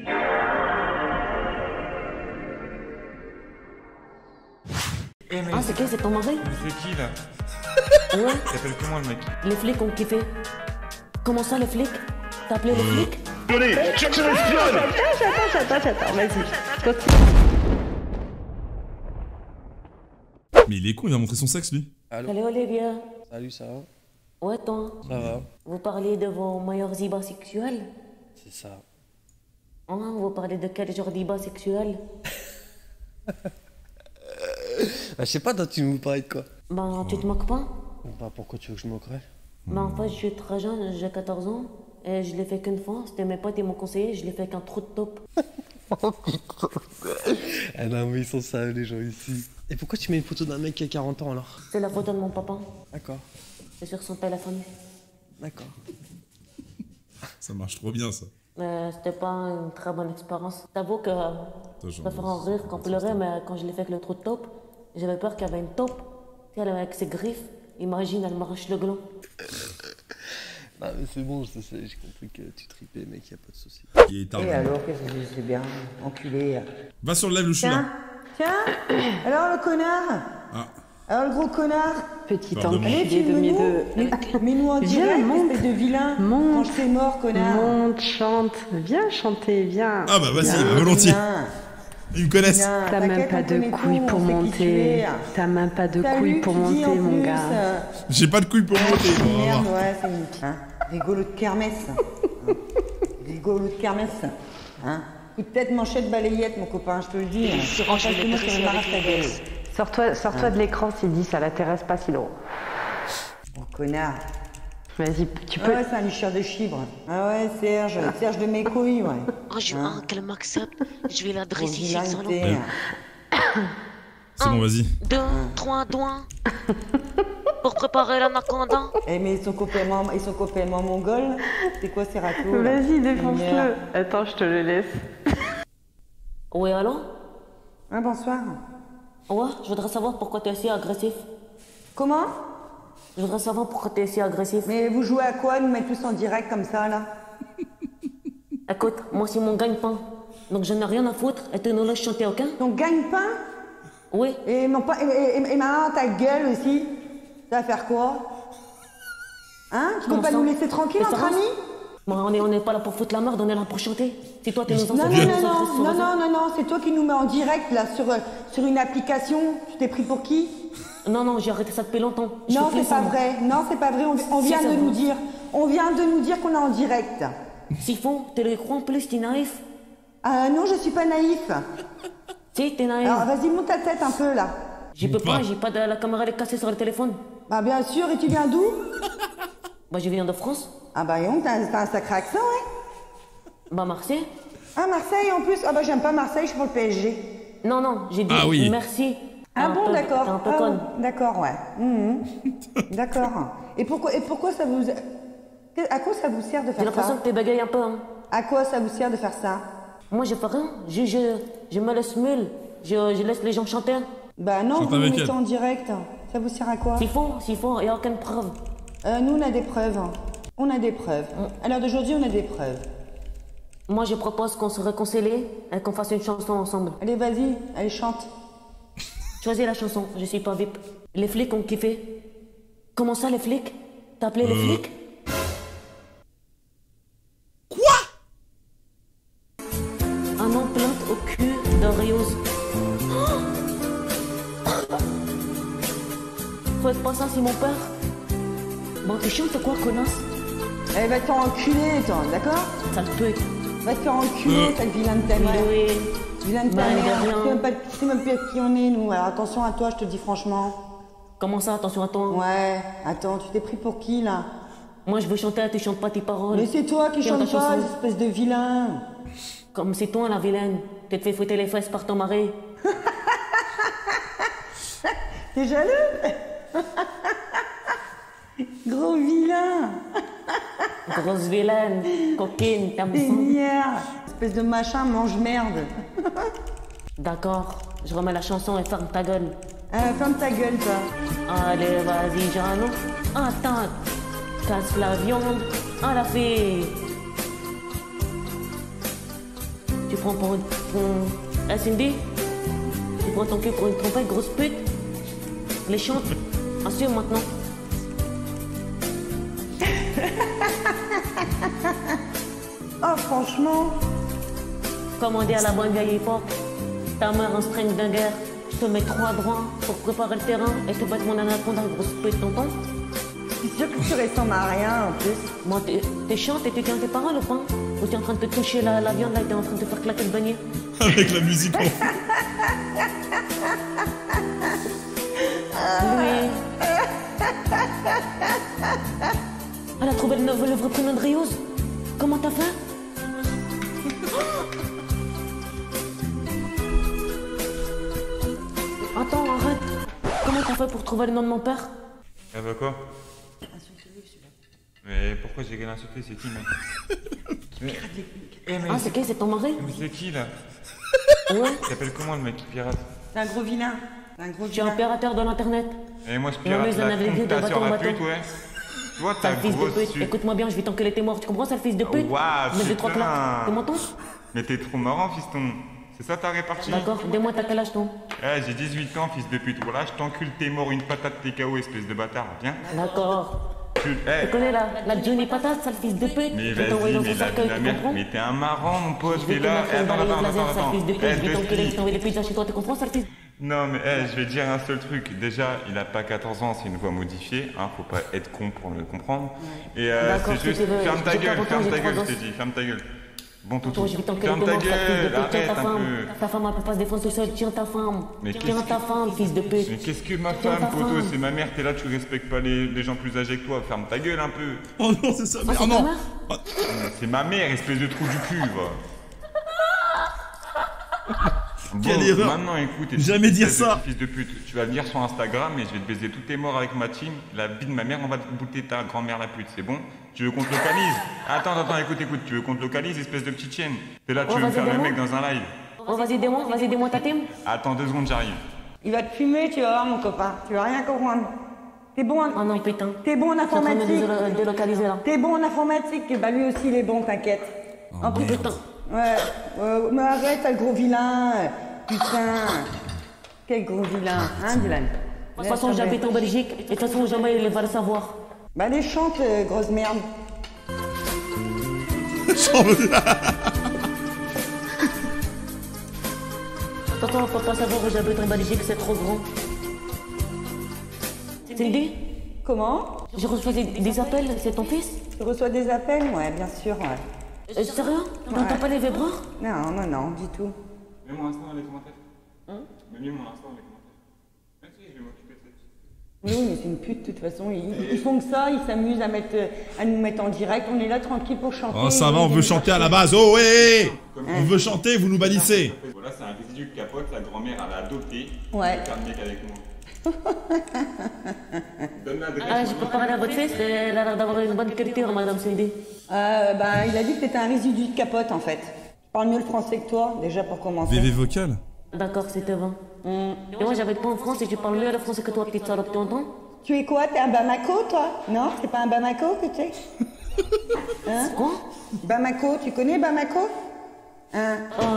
Ah, c'est qui? C'est ton mari? C'est qui là? Ouais. Il s'appelle comment le mec? Les flics ont kiffé. Comment ça, les flics? T'as appelé les flics? Attends, vas-y. Mais il est con, il a montré son sexe lui. Allô? Salut Olivia. Salut, ça va? Ouais, toi? Ça va? Vous parlez de vos meilleurs zibas sexuels? C'est ça. Ah, vous parlez de quel genre d'ibas sexuel? Je sais pas, toi, tu nous parlais de quoi? Ben, tu te moques pas? Bah, pourquoi tu veux que je moquerais? Ben, en fait, je suis très jeune, j'ai 14 ans. Et je l'ai fait qu'une fois, c'était mes potes, ils m'ont conseillé, je l'ai fait qu'un trou de top. Ah non, mais ils sont sérieux, les gens ici. Et pourquoi tu mets une photo d'un mec qui a 40 ans alors? C'est la photo de mon papa, D'accord, c'est sur son téléphone. d'accord. Ça marche trop bien ça. C'était pas une très bonne expérience. T'avoue que je genre, préfère en rire qu'en pleurer, mais quand je l'ai fait avec le trou de top, j'avais peur qu'il y avait une taupe. Tu sais, elle avec ses griffes, imagine, elle m'arrache le gland. Non, mais c'est bon, j'ai compris que tu tripais, mec, y a pas de soucis. Il est tard. Et alors, qu'est-ce que c'est bien, enculé. Va sur le live, Louchou là. Tiens, alors le connard. Ah. Alors le gros connard. Petit Pardon. Allez, enculé de mes deux. Mets-nous en direct, monte. espèce de vilain. Monte. Quand je t'ai mort, connard. Monte, chante, viens chanter, viens. Ah bah vas-y, Viens. bah, volontiers. Vilain. Ils me connaissent. Vilain. T'as même T'inquiète, pas on de connaît couilles tout, pour on sait qui tu monter. es. T'as même pas de Salut, couilles pour tu dis, monter, en mon plus, gars. J'ai pas de couilles pour monter. On va Merde, voir. ouais, c'est une... Hein, rigolo de kermesse. Rigolo de kermesse. Hein. Coup de tête, manchette, balayette, mon copain, je te le dis. Franchement, je vais m'arracher ta gueule. Sors-toi de l'écran, Sidi, ça l'intéresse pas sinon. Oh, connard. Vas-y, tu Ah peux. ouais, c'est un licheur de chibre. Ah ouais, Serge de mes couilles, ouais. Oh, je veux qu'elle m'accepte, je vais l'adresser ici, Gros le salon. vilain, C'est bon, vas-y. 2, 3 doigts. Pour préparer l'anaconda. Eh mais ils sont complètement mongols. C'est quoi ces râteaux là? Vas-y, Merde. défonce-le. Attends, je te le laisse. Oui, allô? Ah bonsoir. Ouais, je voudrais savoir pourquoi t'es si agressif. Comment? Je voudrais savoir pourquoi t'es si agressif. Mais vous jouez à quoi? Nous mettre tous en direct comme ça là? Écoute, moi c'est mon gagne-pain. Donc je n'ai rien à foutre et tu nous laisses chanter, ok? Donc gagne-pain? Oui. Et maintenant ta gueule aussi? Ça va faire quoi? Hein? Tu peux Comment pas ça? nous laisser tranquilles Mais entre ça va? amis? Bon, on n'est pas là pour foutre la merde, on est là pour chanter. C'est toi, tu nous Non, enseignes. non, c'est toi qui nous mets en direct là sur une application. Tu t'es pris pour qui? Non, j'ai arrêté ça depuis longtemps. Je Non, fais plus c'est pas ça, moi. vrai. Non, c'est pas vrai. On vient c'est de vrai. nous dire. On vient de nous dire qu'on est en direct. Siphon, tu le crois en plus, t'es naïf. Ah non, je suis pas naïf. Si, t'es naïf. Alors vas-y, monte ta tête un peu là. Je peux pas. pas, j'ai pas de la caméra, elle est cassée sur le téléphone. Bah bien sûr, et tu viens d'où? Bah, je viens de France. Ah bah non, t'as un sacré accent, ouais. Bah, Marseille. Ah Marseille en plus. Ah bah j'aime pas Marseille, je suis pour le PSG. Non, j'ai dit Ah oui. merci. Ah T'es bon, peu- d'accord. T'es un peu Ah, conne. d'accord, ouais. D'accord. Et pourquoi ça vous... À quoi ça vous sert de J'ai faire l'impression ça? que t'es bégayé un peu, hein. À quoi ça vous sert de faire ça? Moi, je fais rien. Je me laisse mule. Je laisse les gens chanter. Bah non, Chante vous nous avec mettez elle. en direct. Ça vous sert à quoi? Siphon, il n'y a aucune preuve. Nous, on a des preuves. On a des preuves. À l'heure d'aujourd'hui, on a des preuves. Moi, je propose qu'on se réconcilie et qu'on fasse une chanson ensemble. Allez, vas-y, allez, chante. Choisis la chanson, je suis pas VIP. Les flics ont kiffé. Comment ça, les flics? T'as appelé les flics? Quoi? Un an plainte au cul de Riose. Faut être pas ça, c'est mon père. Bon, t'es chiant, t'es quoi, connasse? Eh, va te faire enculer, toi, d'accord? Ça te peut. Va te faire enculer, sale vilain de ta mère. Oui. Vilain de ta Bah, de mère. rien. Tu sais même plus avec qui on est, nous. Alors attention à toi, je te dis franchement. Comment ça, attention à toi? Ouais, attends, tu t'es pris pour qui, là? Moi, je veux chanter, tu chantes pas tes paroles. Mais c'est toi qui Tiens, ta chante pas, chanson. espèce de vilain. Comme c'est toi, la vilaine. Tu te fais fouetter les fesses par ton mari. T'es jaloux? Gros vilain. Grosse vilaine, coquine, t'aimes T'es ça? merde. Espèce de machin mange-merde. D'accord, je remets la chanson et ferme ta gueule. Ferme ta gueule, toi. Allez, vas-y, Jeannot. Attends, casse la viande à la fille. Tu prends pour une... Ah, Cindy? Tu prends ton cul pour une trompette, grosse pute? Les chante. Assume maintenant. Oh, franchement. Comme on dit à la bonne vieille époque, ta mère en string de guerre, je te mets 3 droits pour préparer le terrain et te battre mon anaconda, grosse pute, t'entends? Je suis sûre que tu ressembles à rien en plus. Moi, t'es chante et tu tiens tes paroles ou pas? Ou t'es en train de te toucher la viande là et t'es en train de te faire claquer le beignet? Avec la musique en fond. Oui. Elle a trouvé le vrai prénom de Rios. Comment t'as fait? Attends, arrête. Comment t'as fait pour trouver le nom de mon père? Ah bah quoi? Mais pourquoi j'ai galé insulté? C'est qui, mec? Ah, c'est qui? C'est ton mari? Mais c'est qui, là? Ouais. Il s'appelle comment, le mec qui pirate? C'est un gros vilain. C'est un gros Tu es un vilain. pirateur de l'internet. Et moi, je Et on pirate les en la avait vu de compta bateau sur en la bateau. pute, ouais. Tu vois, ta Sale fils de grosse pute. suce. Écoute-moi bien, je vais t'enculer tes morts. Tu comprends, sale fils de pute? Waouh, Mets 2-3 putain. claques. Tu m'entends? Mais t'es trop marrant, fiston. C'est ça ta répartie? D'accord, dis-moi t'as quel âge toi? Eh, j'ai 18 ans, fils de pute. Voilà, je t'encule tes morts, une patate TKO, espèce de bâtard. Viens. D'accord. Tu Tu connais la Johnny Patate, sale fils de pute? Mais Je vais t'envoyer vas-y, dans mais son cercueil, la tu merde, comprends? mais t'es un marrant, mon pote, Je t'es vais te là. mettre une balayette laser, sale fils de pute. Je vais je t'enculer, je vais t'explique. t'envoyer des pizzas chez toi, tu comprends, sale fils? Non, mais je vais te dire un seul truc. Déjà, il a pas 14 ans, c'est une voix modifiée. Hein, faut pas être con pour le comprendre. Et D'accord, c'est si juste. tu veux, Ferme ta j'ai gueule, 40 ans, ferme j'ai ta 3 gueule, je gosses. t'ai dit, ferme ta gueule. Bon, toutou. Toi, je vais t'enculer Ferme tes ta morts, sale fils de gueule, pute. Tiens ta arrête un femme. peu. Ta femme, elle peut pas se défendre tout seul. Tiens ta femme. Mais Tiens qu'est-ce ta femme, fils de pute. Mais qu'est-ce que ma Tiens femme, ta poteau? femme. C'est ma mère, t'es là, tu respectes pas les gens plus âgés que toi. Ferme ta gueule un peu. Oh non, c'est ça. Ah, Oh c'est ta non. mère? C'est ma mère, espèce de trou du cul, va. Bon, Quelle erreur. maintenant écoute, Jamais dire espèce de ça. petit fils de pute, tu vas venir sur Instagram et je vais te baiser tous tes morts avec ma team. La vie de ma mère, on va te bouter ta grand-mère la pute, c'est bon? Tu veux qu'on te localise? Attends, écoute, tu veux qu'on te localise, espèce de petite chienne? T'es là, tu Oh, veux me vas-y, faire le dis-moi. mec dans un live? Oh, vas-y, dis-moi ta team. Attends 2 secondes, j'arrive. Il va te fumer, tu vas voir, mon copain. Tu vas rien comprendre. T'es bon, Oh non, putain. t'es bon en T'es en train de me informatique. délocaliser là. T'es bon en informatique. Bah lui aussi, il est bon, t'inquiète. En plus, Putain. ouais, mais arrête, sale gros vilain. Putain. Quel gros vilain, hein, Dylan? De toute façon, j'habite en Belgique et de toute façon, jamais il va le savoir. Bah, les chante, grosse merde. De toute façon, faut pas savoir où j'habite en Belgique, c'est trop grand. Cindy, Comment? j'ai reçu des appels, c'est ton fils? Tu reçois des appels? Ouais, bien sûr, ouais. Sérieux? T'entends pas les vibreurs? Non, non, non, du tout. Mets mon instant dans les commentaires. Mets mon instant dans les commentaires. Merci, je vais m'occuper de ça. Oui, mais c'est une pute, de toute façon. Ils font que ça, ils s'amusent à nous mettre en direct. On est là tranquille pour chanter. Oh, ça va, on veut chanter à la base. Oh, ouais. On veut chanter, vous nous bannissez. Voilà, c'est un résidu de capote, la grand-mère elle a adopté. Ouais. Je vais faire le mec avec moi. Donne l'adresse. Ah, je peux parler à votre fils, elle a l'air d'avoir une bonne culture, madame Cindy. Bah, il a dit que t'étais un résidu de capote, en fait. Je parle mieux le français que toi, déjà pour commencer. VV vocal. D'accord, c'était bon. Et moi, j'habite pas en France et tu parles mieux le français que toi, petite salope, tu entends? Tu es quoi? T'es un Bamako, toi? Non? C'est pas un Bamako que tu es? Hein? Quoi? Bamako, tu connais Bamako? Hein?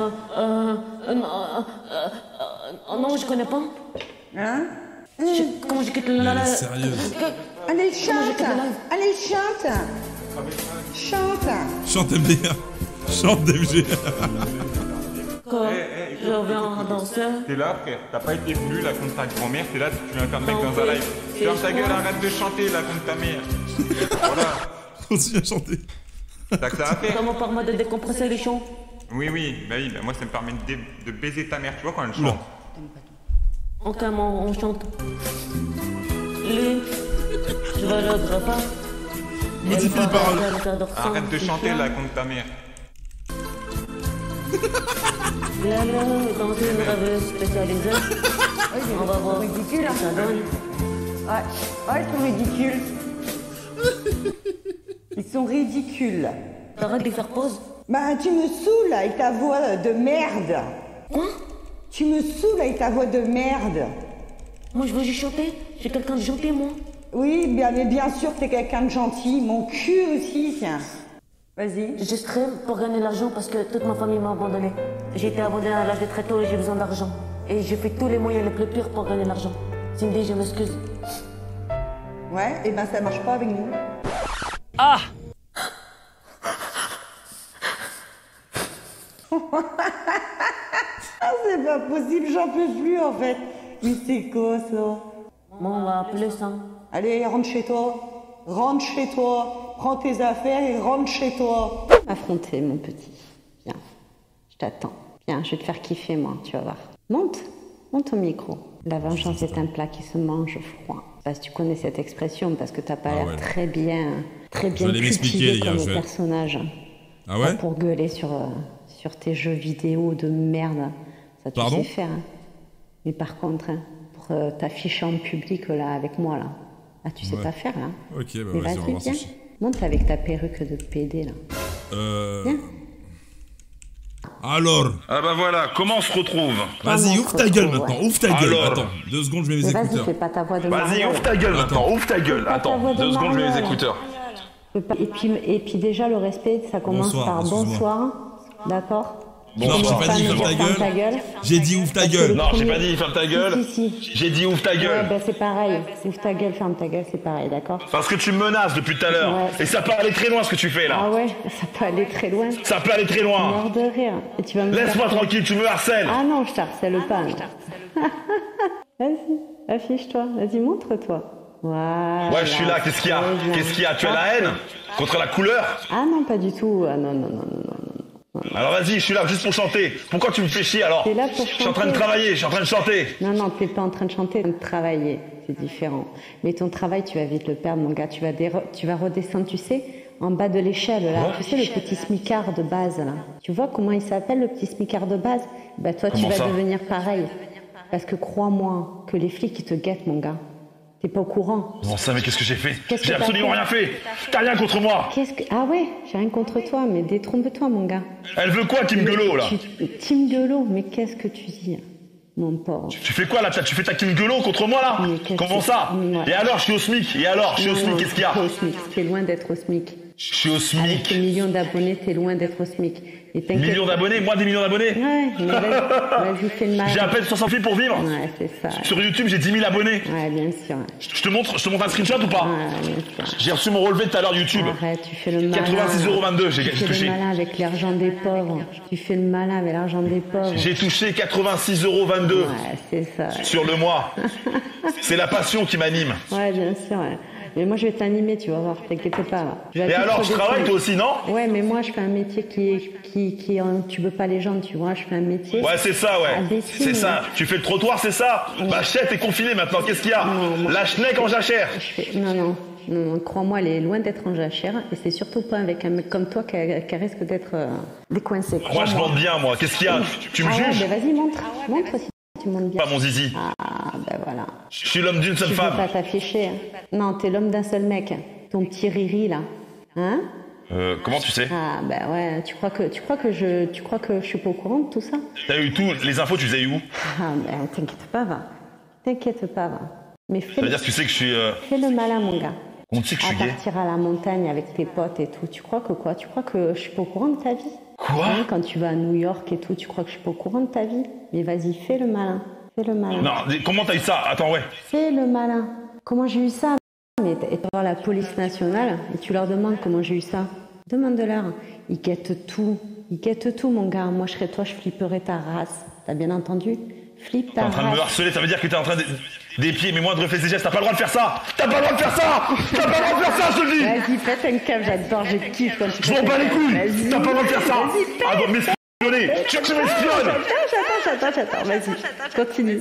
Non, je connais pas. Hein? Comment j'ai quitté Elle la... est sérieuse. Allez, chante! Allez, chante! Chante! Chante MDR. Chante DMG. Quoi? Je viens danser. T'es là, frère, t'as pas été voulu, la contre ta grand-mère, t'es là, tu viens faire le mec dans un live. Ferme ta gueule, arrête de chanter, la contre ta mère. Voilà, Continue à chanter. t'as que ça à faire. Comment permet de décompresser les chants? Oui, bah moi ça me permet de baiser ta mère, tu vois quand elle Oula. chante. Ok, on chante. Lui, je veux le repas. Modifie les paroles. Arrête de chanter, la contre ta mère. Là, dans une revue spécialisée. On va voir Ridicule, ce que ça hein? donne. Ouais, ils sont ridicules. Ils sont ridicules. T'arrêtes de faire pause. Bah, tu me saoules avec ta voix de merde. Quoi? Tu me saoules avec ta voix de merde. Moi, je veux juste chanter. Je suis quelqu'un de gentil, moi. Oui, mais bien sûr que t'es quelqu'un de gentil. Mon cul aussi, tiens. Vas-y. Je stream pour gagner de l'argent parce que toute ma famille m'a abandonné. J'ai été abandonné à l'âge de très tôt et j'ai besoin d'argent. Et je fais tous les moyens les plus pires pour gagner de l'argent. Cindy, je m'excuse. Ouais, et ben ça marche pas avec nous. Ah! Ah, c'est pas possible, j'en peux plus en fait. Mais c'est quoi ça? Bon, on va appeler ça. Allez, rentre chez toi. Rentre chez toi. Prends tes affaires et rentre chez toi. Affronter, mon petit. Viens, je t'attends. Viens, je vais te faire kiffer, moi, tu vas voir. Monte au micro. La vengeance est un plat qui se mange froid. Je sais pas si tu connais cette expression, parce que t'as pas l'air très bien allez m'expliquer, cultivé les gars, comme personnage. Ah ouais? Pour gueuler sur tes jeux vidéo de merde. Ça, tu sais faire. Hein. Mais par contre, hein, pour t'afficher en public, là, avec moi, là. Ah, tu sais pas faire, là. Ok, bah mais vas-y, on va voir ça. Monte avec ta perruque de PD, là. Viens. Alors. Ah bah voilà, comment on se retrouve? Vas-y, ouvre ta gueule maintenant, ouvre ta gueule. Alors. Attends, 2 secondes, je mets mes Vas-y, écouteurs. fais pas ta voix de Vas-y, mariole. ouvre ta gueule maintenant, ouvre ta gueule. Attends, 2 secondes, je mets mes écouteurs. Et puis déjà, le respect, ça commence Bonsoir, par excuse-moi. bonsoir. D'accord? Non, j'ai pas dit ferme ta gueule. J'ai dit ouvre ta gueule. Non, j'ai pas dit ferme ta gueule. Si. J'ai dit ouvre ta Ouais, gueule. ben c'est pareil. Ouvre ta gueule, ferme ta gueule, c'est pareil, d'accord? Parce que tu me menaces depuis tout à l'heure. Ouais. Et ça peut aller très loin ce que tu fais là. Ah ouais, ça peut aller très loin. Ça peut aller très loin. Meurs de rire. Et tu vas me Laisse-moi faire- tranquille, tu me harcèles. Ah non, je t'harcèle pas. non. Vas-y, affiche-toi. Vas-y, montre-toi. Voilà. Ouais, je suis là, qu'est-ce qu'il y a? Très bien. Qu'est-ce qu'il y a? Tu as la haine? Contre la couleur? Ah non, pas du tout. Ah non. Alors vas-y, je suis là juste pour chanter. Pourquoi tu me fais chier alors? T'es là pour Je suis en train de chanter. travailler, je suis en train de chanter. Non, t'es pas en train de chanter, t'es en train de travailler. C'est différent. Mais ton travail, tu vas vite le perdre, mon gars. Tu vas redescendre, tu sais, en bas de l'échelle, là. Ouais. Tu sais, le petit smicard de base, là. Tu vois comment il s'appelle, le petit smicard de base? Bah, toi, Comment tu vas ça devenir pareil. Parce que crois-moi, que les flics, ils te guettent, mon gars. T'es pas au courant. Bon ça, mais qu'est-ce que j'ai fait? Qu'est-ce que J'ai t'as absolument fait rien fait. T'as rien contre moi. Ah ouais, j'ai rien contre toi, mais détrompe-toi, mon gars. Elle veut quoi, Kim Gueulot là? Team Gueulot, mais qu'est-ce que tu dis, mon pauvre? Tu fais quoi là? Tu fais ta Kim Gueulot contre moi là? Mais qu'est-ce Comment que- ça? Ouais. Et alors, je suis au SMIC. Et alors, je suis au SMIC, qu'est-ce qu'il y a? T'es au SMIC, t'es loin d'être au SMIC. Je suis au Avec SMIC. tes millions d'abonnés, t'es loin d'être au SMIC. Et t'inquiète Millions pas. d'abonnés? Moi, des millions d'abonnés? Ouais, mais vas-y, fais le mal. J'ai à peine 60 000 pour vivre. Ouais, c'est ça. Sur YouTube, j'ai 10 000 abonnés. Ouais, bien sûr. Je te montre un screenshot ou pas? Ouais, bien sûr. J'ai reçu mon relevé tout à l'heure YouTube. Arrête, tu fais le malin. 86,22 €, j'ai Tu fais touché. le malin avec l'argent des pauvres. Tu fais le malin avec l'argent des pauvres. J'ai touché 86,22 € Ouais, c'est ça. sur le mois. C'est la passion qui m'anime. Ouais, bien sûr. Ouais. Mais moi, je vais t'animer, tu vas voir, t'inquiète pas. Je vais Et tout alors, tu redescendre. travailles toi aussi, non? Ouais, mais moi, je fais un métier qui tu veux pas les gens, tu vois. Je fais un métier. Ouais, c'est ça, ouais. Imbécile, C'est ça. Tu fais le trottoir, c'est ça? Bah, chef est confiné maintenant, qu'est-ce qu'il y a? Non, moi- La schneck en jachère. Non, crois-moi, elle est loin d'être en jachère. Et c'est surtout pas avec un mec comme toi qui risque d'être décoincé. Moi, je monte bien, moi. Qu'est-ce qu'il y a? Tu me Ah ouais, juges? ben vas-y, montre. Montre si tu montes bien. Pas mon zizi. Ah, ben voilà. Je suis l'homme d'une seule Tu veux femme. pas t'afficher. Hein. Non, t'es l'homme d'un seul mec. Ton petit Riri, là. Hein? Comment tu sais? Ah, ben ouais. Tu crois que je suis pas au courant de tout ça? T'as eu tout, les infos, tu les as eu où? Ah, ben t'inquiète pas, va. T'inquiète pas, va. Mais Ça veut dire que tu sais que je suis... fais le malin, mon gars. On sait que je À suis gay. partir à la montagne avec tes potes et tout. Tu crois que quoi? Tu crois que je suis pas au courant de ta vie? Quoi? Hein, quand tu vas à New York et tout, tu crois que je suis pas au courant de ta vie? Mais vas-y, fais le malin. Fais le malin. Non, comment t'as eu ça? Attends, ouais. Fais le malin. Comment j'ai eu ça? Mais tu vas voir la police nationale et tu leur demandes comment j'ai eu ça. Demande-leur. Ils guettent tout. Ils guettent tout, mon gars. Moi, je serais toi, je flipperais ta race. T'as bien entendu? Flippe T'es ta en train de me race. harceler, ça veut dire que t'es en train des pieds, mais moi de refaire des gestes, t'as pas le droit de faire ça! T'as pas le droit de faire ça! T'as pas le droit de faire ça, je te le dis! Vas-y, pète un câble, j'adore, je kiffe quand tu Je m'en bats les couilles! Vas-y. T'as pas le droit de faire ça! Vas-y, pète. Ah, donc m'espionner! Tu veux que je m'espionne? J'attends, vas-y, continue.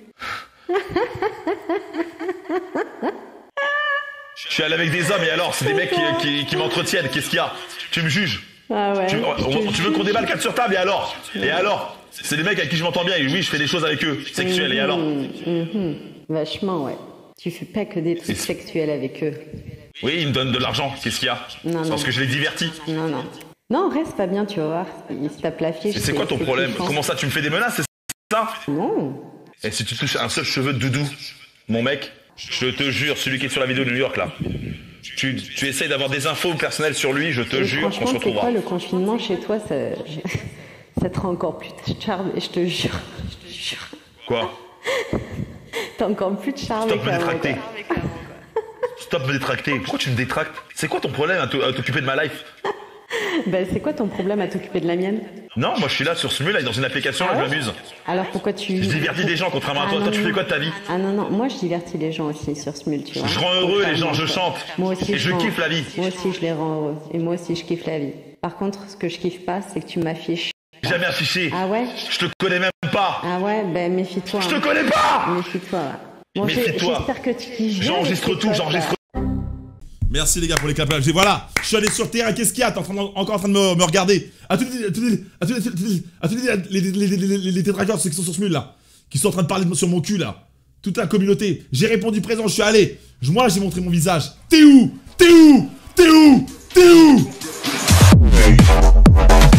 Je suis allé avec des hommes et alors, c'est des mecs qui m'entretiennent, qu'est-ce qu'il y a? Tu me juges? Ah ouais. Tu veux qu'on déballe 4 sur table et alors? Et alors? C'est des mecs avec qui je m'entends bien et oui, je fais des choses avec eux, sexuelles, et alors? Vachement, ouais. Tu fais pas que des trucs sexuels avec eux. Oui, ils me donnent de l'argent, qu'est-ce qu'il y a? Non, C'est parce non. que je les divertis. Non. Non, reste pas bien, tu vas voir. Il se tape la fiche. Et c'est quoi ton problème? kiffant. Comment ça, tu me fais des menaces, c'est ça? Non. Et si tu touches un seul cheveu de doudou, mon mec, je te jure, celui qui est sur la vidéo de New York là, tu essayes d'avoir des infos personnelles sur lui, je te Et jure qu'on franchement, se c'est retrouvera. quoi le confinement chez toi, ça te rend encore plus de charme, et je te jure. Quoi? T'as encore plus de charme. Stop me détracter. Stop me détracter. Pourquoi tu me détractes? C'est quoi ton problème à t'occuper de ma life? Ben, c'est quoi ton problème à t'occuper de la mienne? Non, moi je suis là sur Smule, là, dans une application, là, je m'amuse. Alors pourquoi tu... Je divertis des gens, contrairement à toi. Toi, tu fais quoi de ta vie? Ah non, moi je divertis les gens aussi sur Smule, tu vois. Je rends heureux les gens, je chante. Moi aussi, Et je kiffe la vie. Moi aussi je les rends heureux. Et moi aussi je kiffe la vie. Par contre, ce que je kiffe pas, c'est que tu m'affiches. Jamais affiché. Ah ouais? Je te connais même pas. Ah ouais, ben méfie-toi. Je te connais pas. Méfie-toi. Bon, Méfie-toi. j'espère que tu kiffes. J'enregistre tout, j'enregistre. Merci les gars pour les clapages. Voilà, je suis allé sur le terrain, qu'est-ce qu'il y a? T'es encore en train de me regarder. À tous les détraqueurs, ceux qui sont sur Smule là, qui sont en train de parler sur mon cul là. Toute la communauté. J'ai répondu présent, je suis allé. Moi j'ai montré mon visage. T'es où? T'es où? T'es où? T'es où?